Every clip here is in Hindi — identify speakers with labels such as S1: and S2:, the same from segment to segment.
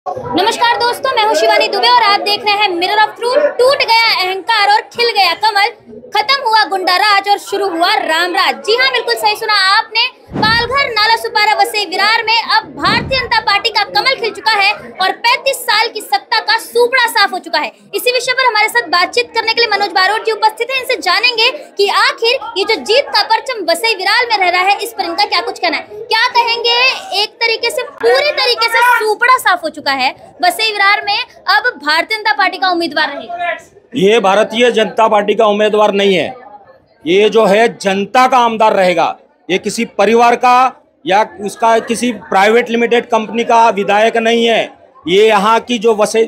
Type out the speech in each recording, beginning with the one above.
S1: नमस्कार दोस्तों, मैं हूं शिवानी दुबे और आप देख रहे हैं मिरर ऑफ ट्रूथ। टूट गया अहंकार और खिल गया कमल, खत्म हुआ गुंडा राज और शुरू हुआ रामराज। जी हाँ, बिल्कुल सही सुना आपने। पालघर, नाला सुपारा, वसई विरार में अब भारतीय जनता पार्टी का कमल खिल चुका है और 35 साल की सत्ता का सूपड़ा साफ हो चुका है। इसी विषय पर हमारे साथ बातचीत करने के लिए मनोज बारोट जी उपस्थित हैं। इनसे जानेंगे कि आखिर ये जो जीत का परचम वसई विरार में रह रहा है, इस पर इनका क्या कुछ कहना है। क्या कहेंगे, एक तरीके से पूरी तरीके से सूपड़ा साफ हो चुका है, वसई विरार में अब भारतीय जनता पार्टी का उम्मीदवार रहेगा।
S2: ये भारतीय जनता पार्टी का उम्मीदवार नहीं है, ये जो है जनता का आमदार रहेगा। ये किसी परिवार का या उसका किसी प्राइवेट लिमिटेड कंपनी का विधायक नहीं है। ये यहाँ की जो वसई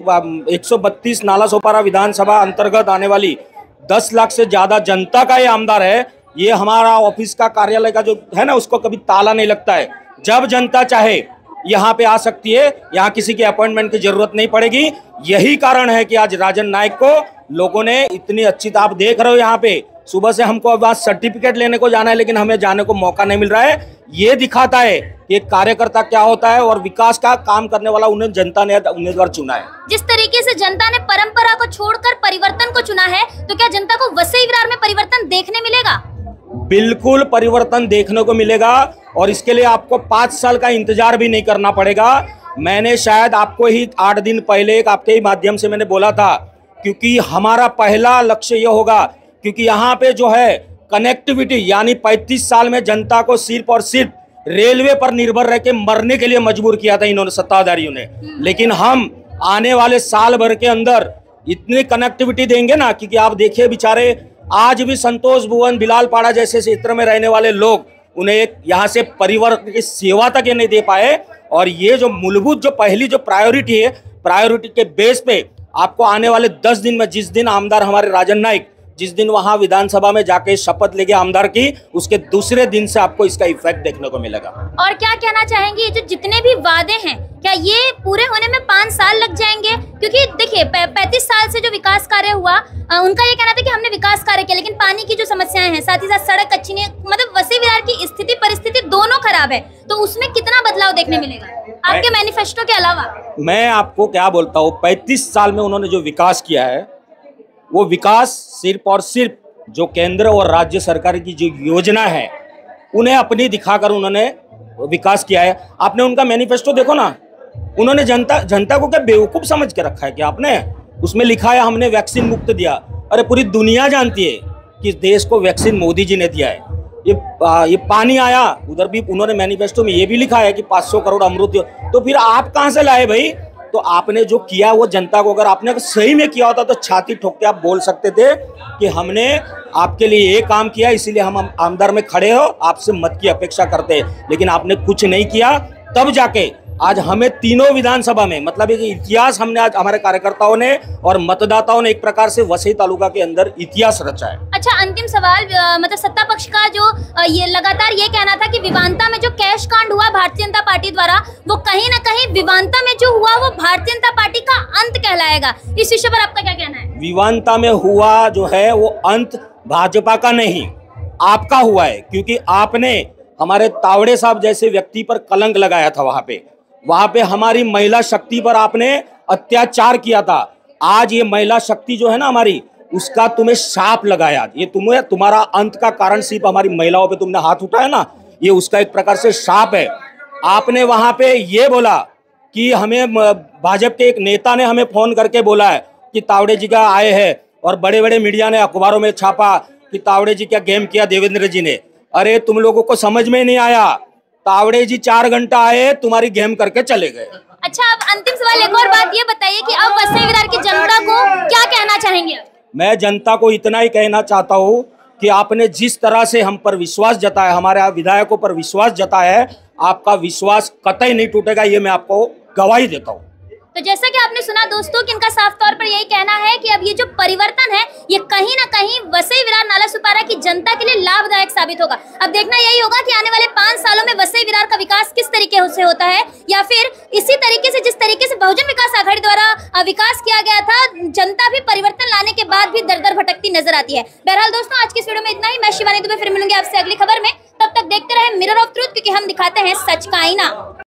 S2: 132 नाला सोपारा विधानसभा अंतर्गत आने वाली 10 लाख से ज्यादा जनता का ये आमदार है। ये हमारा ऑफिस का कार्यालय का जो है ना, उसको कभी ताला नहीं लगता है। जब जनता चाहे यहाँ पे आ सकती है, यहाँ किसी के अपॉइंटमेंट की जरूरत नहीं पड़ेगी। यही कारण है कि आज राजन नाईक को लोगों ने इतनी अच्छी, तो आप देख रहे हो यहाँ पे सुबह से हमको अब आज सर्टिफिकेट लेने को जाना है, लेकिन हमें जाने को मौका नहीं मिल रहा है। ये दिखाता है कि एक कार्यकर्ता क्या होता है और विकास का काम करने वाला उन्हें जनता ने उम्मीदवार चुना है।
S1: जिस तरीके से जनता ने परंपरा को छोड़कर परिवर्तन को चुना है, तो क्या जनता को वसई विरार में परिवर्तन देखने मिलेगा?
S2: बिल्कुल परिवर्तन देखने को मिलेगा और इसके लिए आपको 5 साल का इंतजार भी नहीं करना पड़ेगा। मैंने शायद आपको ही 8 दिन पहले एक आपके ही माध्यम से मैंने बोला था, क्योंकि हमारा पहला लक्ष्य यह होगा, क्योंकि यहाँ पे जो है कनेक्टिविटी, यानी 35 साल में जनता को सिर्फ और सिर्फ रेलवे पर निर्भर रह के मरने के लिए मजबूर किया था इन्होंने, सत्ताधारियों ने। लेकिन हम आने वाले साल भर के अंदर इतनी कनेक्टिविटी देंगे ना, क्योंकि आप देखिए बेचारे आज भी संतोष भुवन, बिलालपाड़ा जैसे क्षेत्र में रहने वाले लोग, उन्हें एक यहाँ से परिवार की सेवा तक ये नहीं दे पाए। और ये जो मूलभूत जो पहली जो प्रायोरिटी है, प्रायोरिटी के बेस पे आपको आने वाले 10 दिन में, जिस दिन आमदार हमारे राजन नाईक जिस दिन वहां विधानसभा में जाके शपथ लेके आमदार की, उसके दूसरे दिन से आपको इसका इफेक्ट देखने को मिलेगा। और
S1: क्या कहना चाहेंगे, जो जितने भी वादे हैं, क्या ये पूरे होने में 5 साल लग जाएंगे? क्योंकि देखिए 35 साल से जो विकास कार्य हुआ, उनका ये कहना था कि हमने विकास कार्य किया, लेकिन पानी की जो समस्याएं हैं, साथ ही साथ सड़क अच्छी नहीं, मतलब वसई विरार की स्थिति परिस्थिति दोनों खराब है, तो उसमें कितना बदलाव देखने मिलेगा आपके मैनिफेस्टो के अलावा?
S2: मैं आपको क्या बोलता हूँ, 35 साल में उन्होंने जो विकास किया है, वो विकास सिर्फ और सिर्फ जो केंद्र और राज्य सरकार की जो योजना है उन्हें अपनी दिखाकर उन्होंने विकास किया है। आपने उनका मैनिफेस्टो देखो ना, उन्होंने जनता को क्या बेवकूफ समझ के रखा है कि आपने उसमें लिखा है हमने वैक्सीन मुक्त दिया। अरे पूरी दुनिया जानती है कि देश को वैक्सीन मोदी जी ने दिया है। ये पानी आया, उधर भी उन्होंने मैनिफेस्टो में ये भी लिखा है कि 500 करोड़ अमृत। तो फिर आप कहाँ से लाए भाई? तो आपने जो किया वो जनता को, अगर आपने सही में किया होता तो छाती ठोक के आप बोल सकते थे कि हमने आपके लिए ये काम किया, इसीलिए हम आमदार में खड़े हो, आपसे मत की अपेक्षा करते हैं। लेकिन आपने कुछ नहीं किया, तब जाके आज हमें तीनों विधानसभा में, मतलब एक इतिहास हमने आज हमारे कार्यकर्ताओं ने और मतदाताओं ने एक प्रकार से वसई तालुका के अंदर इतिहास रचा है।
S1: अच्छा, अंतिम सवाल, मतलब सत्ता पक्ष का जो ये लगातार ये कहना था कि विवांता में जो कैश कांड हुआ भारतीय जनता पार्टी द्वारा, वो कहीं ना कहीं विवांता में जो हुआ वो भारतीय जनता पार्टी का अंत कहलाएगा। इस विषय पर आपका क्या कहना है?
S2: विवांता में हुआ जो है वो अंत भाजपा का नहीं, आपका हुआ है, क्योंकि आपने हमारे तावड़े साहब जैसे व्यक्ति पर कलंक लगाया था। वहां पे हमारी महिला शक्ति पर आपने अत्याचार किया था। आज ये महिला शक्ति जो है ना हमारी, उसका तुम्हें शाप लगाया। ये तुम्हारा अंत का कारण सिर्फ हमारी महिलाओं पे तुमने हाथ उठाया ना, ये उसका एक प्रकार से शाप है। आपने वहां पे ये बोला कि हमें भाजपा के एक नेता ने हमें फोन करके बोला है कि तावड़े जी का आए हैं, और बड़े बड़े मीडिया ने अखबारों में छापा कि तावड़े जी क्या गेम किया देवेंद्र जी ने। अरे तुम लोगों को समझ में नहीं आया, तावड़े जी 4 घंटा आए, तुम्हारी गेम करके चले गए।
S1: अच्छा, अब अंतिम सवाल, एक और बात ये बताइए कि अब वसई विरार की जनता को क्या कहना चाहेंगे?
S2: मैं जनता को इतना ही कहना चाहता हूँ कि आपने जिस तरह से हम पर विश्वास जताया, हमारे विधायकों पर विश्वास जताया है, आपका विश्वास कतई नहीं टूटेगा, ये मैं आपको गवाही देता हूँ।
S1: तो जैसा कि आपने सुना दोस्तों कि इनका साफ तौर पर यही कहना है कि अब ये जो परिवर्तन है, ये कहीं ना कहीं वसई विरार नाला सुपारा की जनता के लिए लाभदायक साबित होगा। अब देखना यही होगा कि आने वाले 5 सालों में वसई विरार का विकास किस तरीके से होता है, या फिर इसी तरीके से जिस तरीके से बहुजन विकास आघाड़ी द्वारा विकास किया गया था, जनता भी परिवर्तन लाने के बाद भी दर दर भटकती नजर आती है। बहरहाल दोस्तों, आज की इस वीडियो में इतना ही। मैं शिवानी दुबे फिर मिलूंगी आपसे अगली खबर में। तब तक देखते रहे मिरर ऑफ ट्रूथ, क्योंकि हम दिखाते हैं सच का आईना।